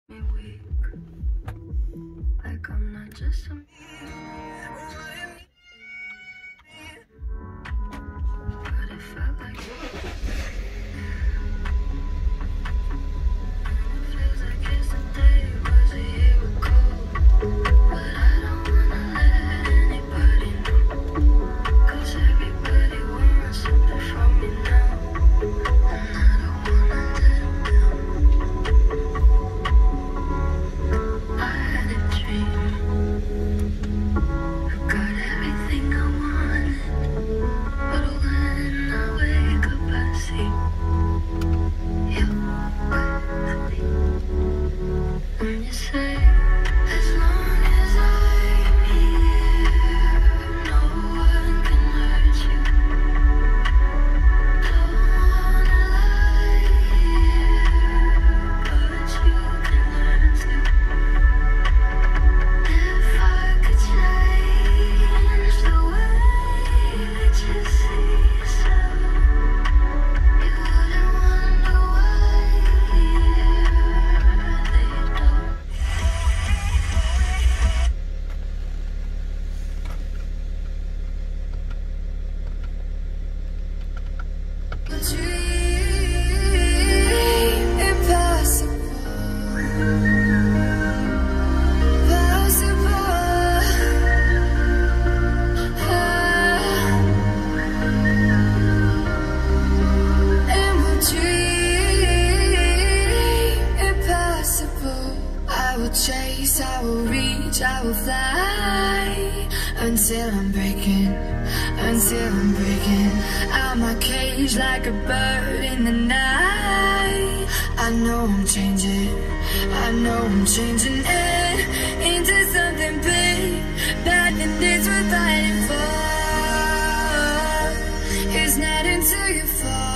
me weak, like I'm not just some. But it felt like it feels like yesterday was a year ago. But I don't wanna let anybody know, 'cause everybody wants something from me now, and I don't wanna let them down. I had a dream, I got everything I wanted, but when I wake up I see you with me. And you say, as long as I'm here, no one can hurt you. Don't wanna lie here, but you can learn to. If I could change the way that you see yourself, you wouldn't wonder why they don't. A dream impossible, possible. In my dream impossible, I will chase, I will reach, I will fly until I'm breaking, until I'm breaking out my cage like a bird in the night. I know I'm changing, I know I'm changing it into something big, better than this we're fighting for. It's not until you fall